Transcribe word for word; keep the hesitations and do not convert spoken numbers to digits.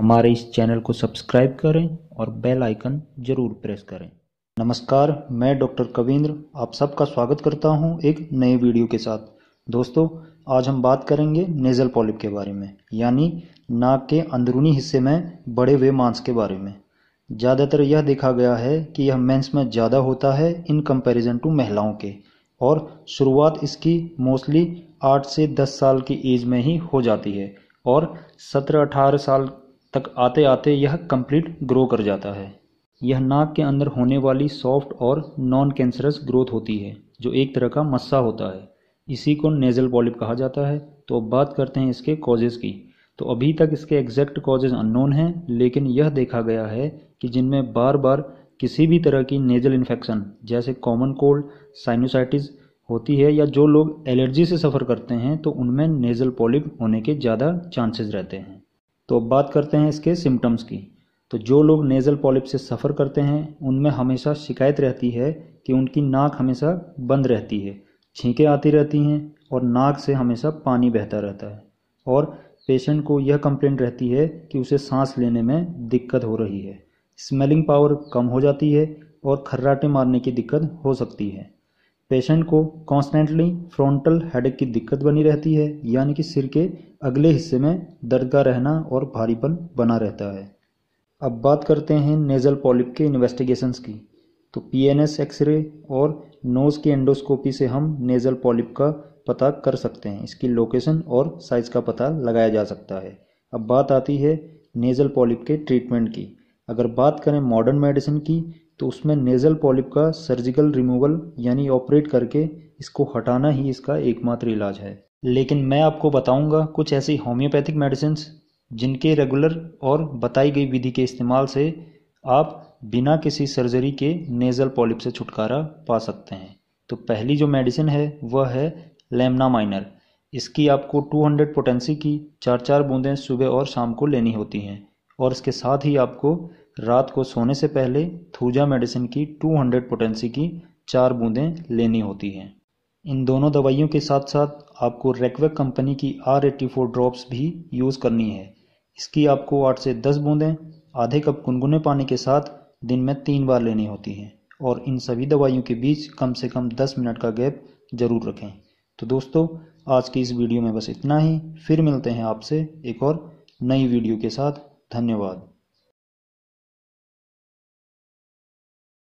हमारे इस चैनल को सब्सक्राइब करें और बेल आइकन जरूर प्रेस करें। नमस्कार, मैं डॉक्टर कविंद्र आप सबका स्वागत करता हूं एक नए वीडियो के साथ। दोस्तों, आज हम बात करेंगे नेजल पॉलिप के बारे में, यानी नाक के अंदरूनी हिस्से में बढ़े हुए मांस के बारे में। ज़्यादातर यह देखा गया है कि यह मेंस में ज़्यादा होता है इन कंपैरिजन टू महिलाओं के, और शुरुआत इसकी मोस्टली आठ से दस साल की एज में ही हो जाती है और सत्रह अठारह साल तक आते आते यह कंप्लीट ग्रो कर जाता है। यह नाक के अंदर होने वाली सॉफ्ट और नॉन कैंसरस ग्रोथ होती है, जो एक तरह का मस्सा होता है। इसी को नेजल पॉलिप कहा जाता है। तो अब बात करते हैं इसके कॉजेज़ की। तो अभी तक इसके एग्जैक्ट कॉजेज़ अननोन हैं, लेकिन यह देखा गया है कि जिनमें बार बार किसी भी तरह की नेजल इन्फेक्शन जैसे कॉमन कोल्ड, साइनोसाइटिस होती है, या जो लोग एलर्जी से सफ़र करते हैं, तो उनमें नेजल पॉलिप होने के ज़्यादा चांसेस रहते हैं। तो अब बात करते हैं इसके सिम्टम्स की। तो जो लोग नेजल पॉलिप से सफ़र करते हैं, उनमें हमेशा शिकायत रहती है कि उनकी नाक हमेशा बंद रहती है, छींकें आती रहती हैं और नाक से हमेशा पानी बहता रहता है। और पेशेंट को यह कंप्लेंट रहती है कि उसे सांस लेने में दिक्कत हो रही है, स्मेलिंग पावर कम हो जाती है और खर्राटे मारने की दिक्कत हो सकती है। पेशेंट को कॉन्स्टेंटली फ्रंटल हेडेक की दिक्कत बनी रहती है, यानी कि सिर के अगले हिस्से में दर्द का रहना और भारीपन बना रहता है। अब बात करते हैं नेजल पॉलिप के इन्वेस्टिगेशंस की। तो पीएनएस एक्सरे और नोज़ की एंडोस्कोपी से हम नेजल पॉलिप का पता कर सकते हैं, इसकी लोकेशन और साइज का पता लगाया जा सकता है। अब बात आती है नेजल पॉलिप के ट्रीटमेंट की। अगर बात करें मॉडर्न मेडिसिन की, तो उसमें नेजल पॉलिप का सर्जिकल रिमूवल यानी ऑपरेट करके इसको हटाना ही इसका एकमात्र इलाज है। लेकिन मैं आपको बताऊंगा कुछ ऐसी होम्योपैथिक मेडिसिन्स जिनके रेगुलर और बताई गई विधि के इस्तेमाल से आप बिना किसी सर्जरी के नेजल पॉलिप से छुटकारा पा सकते हैं। तो पहली जो मेडिसिन है वह है लेमना माइनर। इसकी आपको दो सौ पोटेंसी की चार चार बूंदें सुबह और शाम को लेनी होती हैं, और इसके साथ ही आपको रात को सोने से पहले थूजा मेडिसिन की दो सौ पोटेंसी की चार बूंदें लेनी होती हैं। इन दोनों दवाइयों के साथ साथ आपको रेक्वेक कंपनी की आर एटी फोर ड्रॉप्स भी यूज़ करनी है। इसकी आपको आठ से दस बूंदें आधे कप गुनगुने पानी के साथ दिन में तीन बार लेनी होती हैं, और इन सभी दवाइयों के बीच कम से कम दस मिनट का गैप जरूर रखें। तो दोस्तों, आज की इस वीडियो में बस इतना ही। फिर मिलते हैं आपसे एक और नई वीडियो के साथ। धन्यवाद।